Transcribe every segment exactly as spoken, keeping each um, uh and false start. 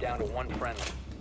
Down to one friendly.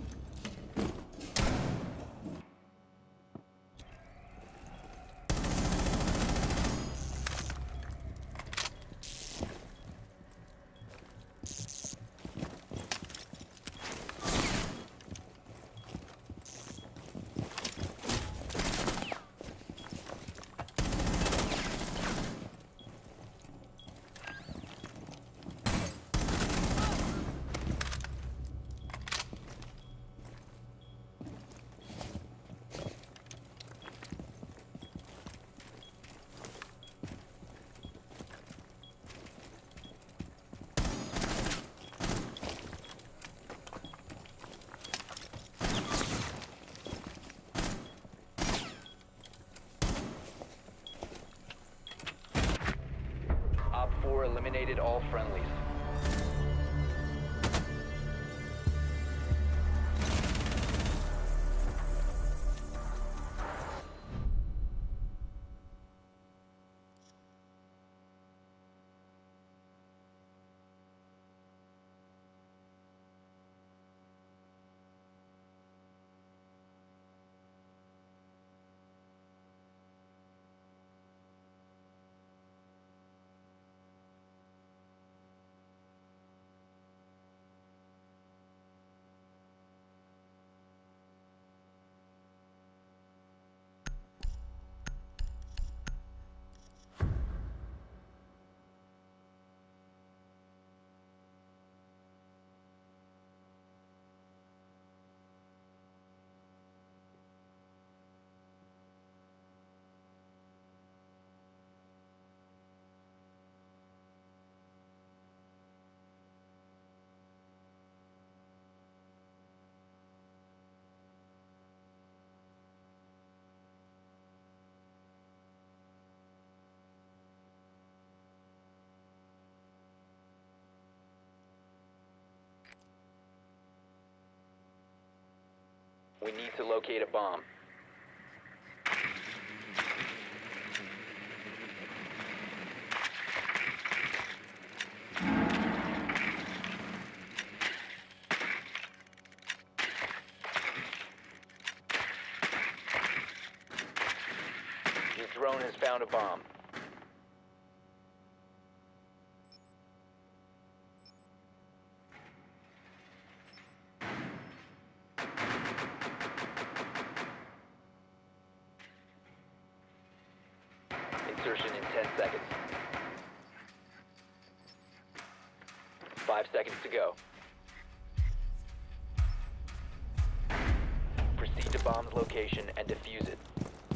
Op four eliminated all friendlies. We need to locate a bomb. Your drone has found a bomb. Insertion in ten seconds. Five seconds to go. Proceed to bomb's location and defuse it.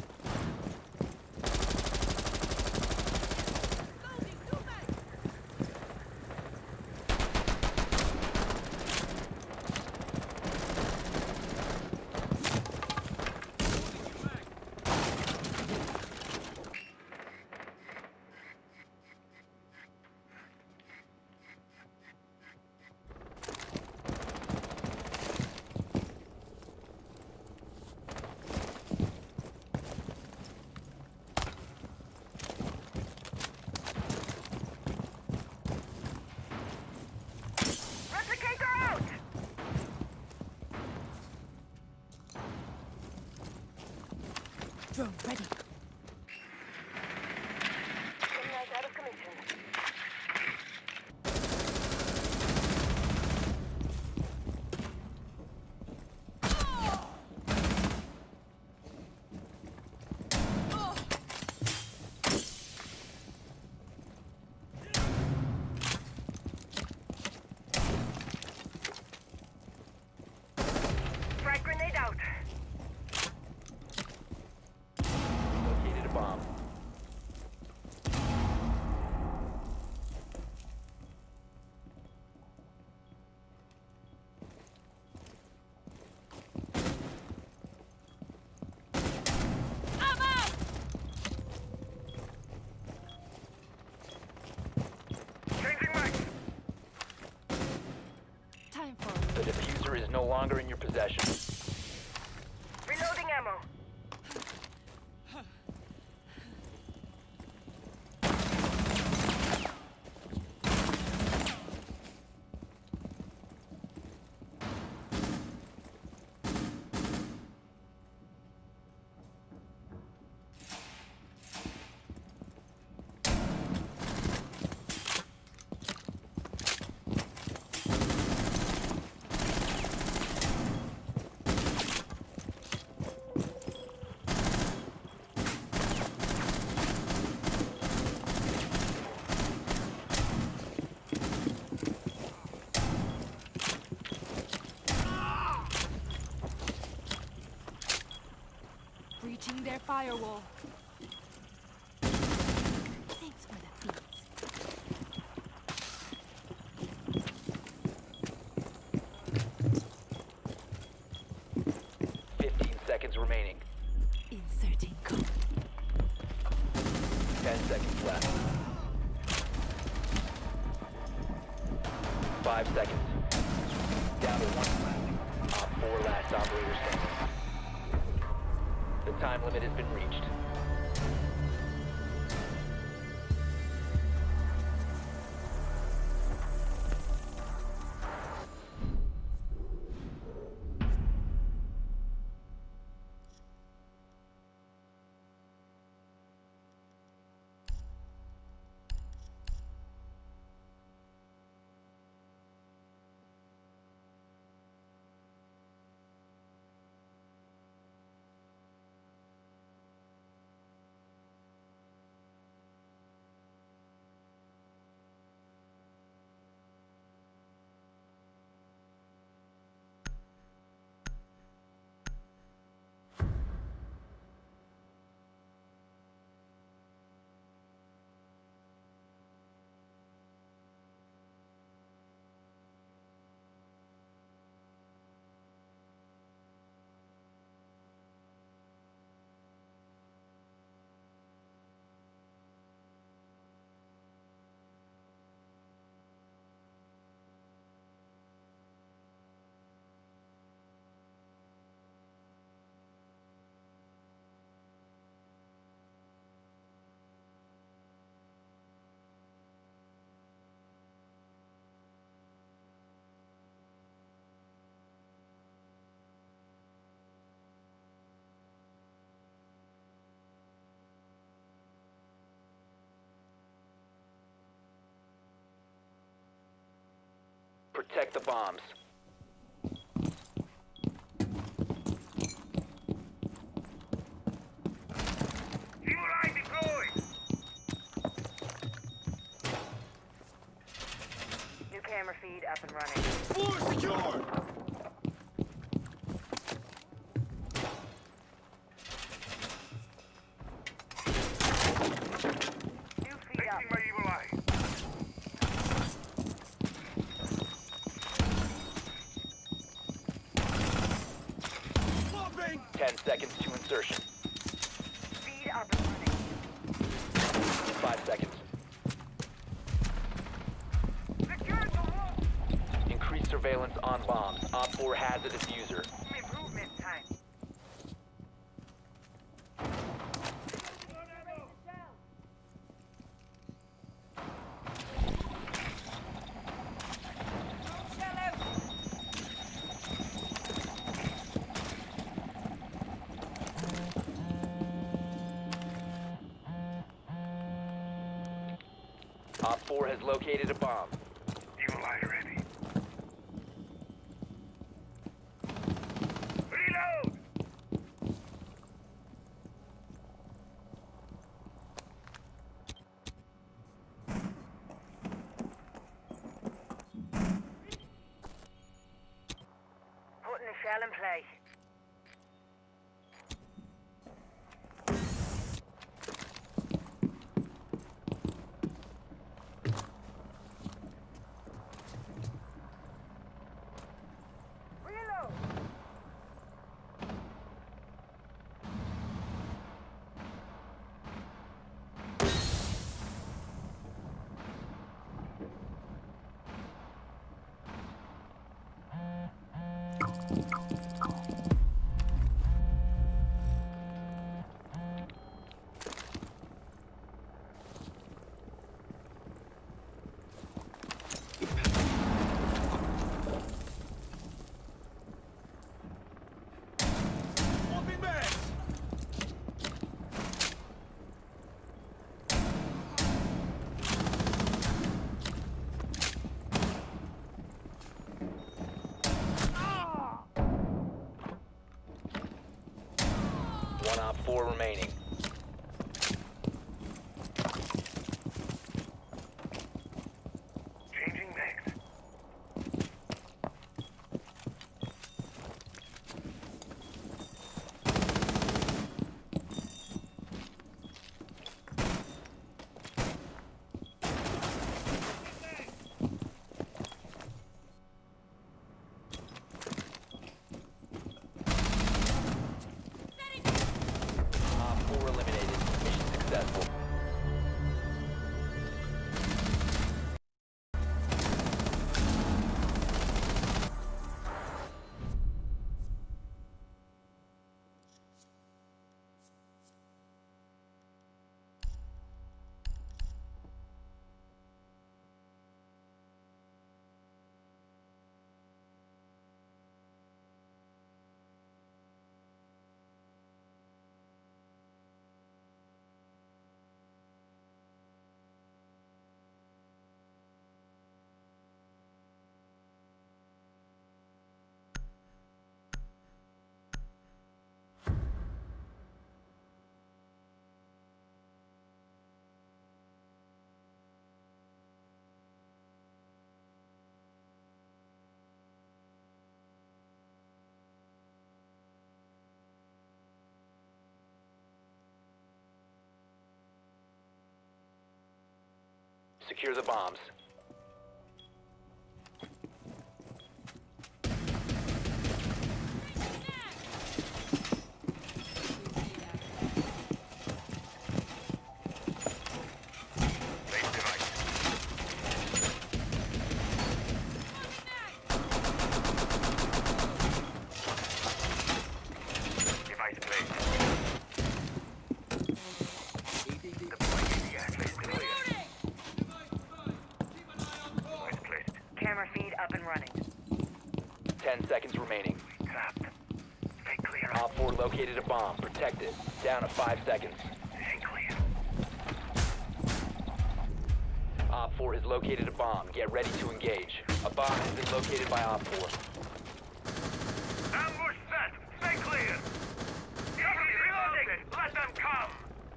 Drone ready. Gemini's out of commission. Frag grenade out. Located a bomb. Changing mag. Time for The diffuser is no longer in your possession. Reloading ammo. firewall. Thanks for the beats. Fifteen seconds remaining. Inserting code. Ten seconds left. Five seconds. Down to one friendly. Op four last operator standing. The time limit has been reached. Protect the bombs. Evil eye deployed! New camera feed up and running. Floor secure! New feed up. My evil eye. Bombing! Ten seconds to insertion. Feed up and running. Five seconds. Secure the wall! Increase surveillance on bombs. Op four has a diffuser. Improvement time. Op four has located a bomb. Evil eye ready. Reload! Putting a shell in place. Reload! Swapping bags! One op four remaining. Changing mags. secure the bombs. Place device. Device placed. Deploying A D S. Place clear. Device placed. Camera feed up and running. Ten seconds remaining. Trapped. Stay clear. Op four located a bomb. Protect it. Down to five seconds. Stay clear. Op four has located a bomb. Get ready to engage. A bomb has been located by Op four. Ambush set. Stay clear. Cover me. Reloading. Let them come.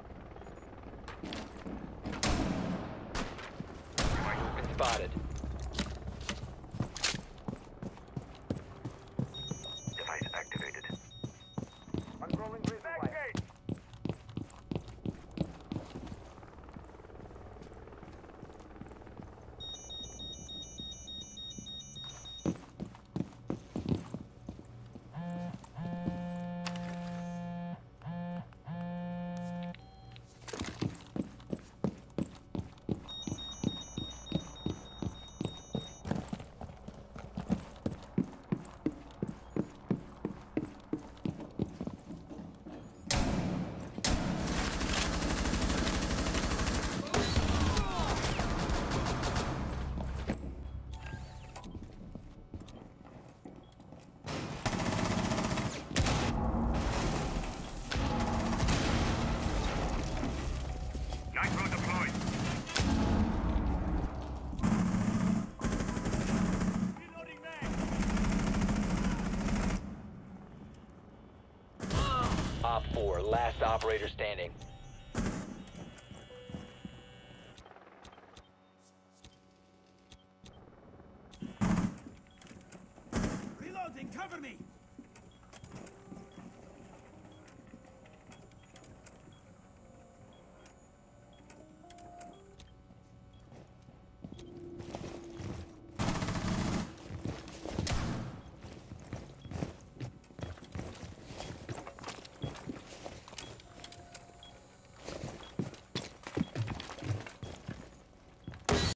Been spotted. Device activated. Unrolling razor wire. Nitro deployed. Reloading mag. Op four, last operator standing. Reloading. Cover me.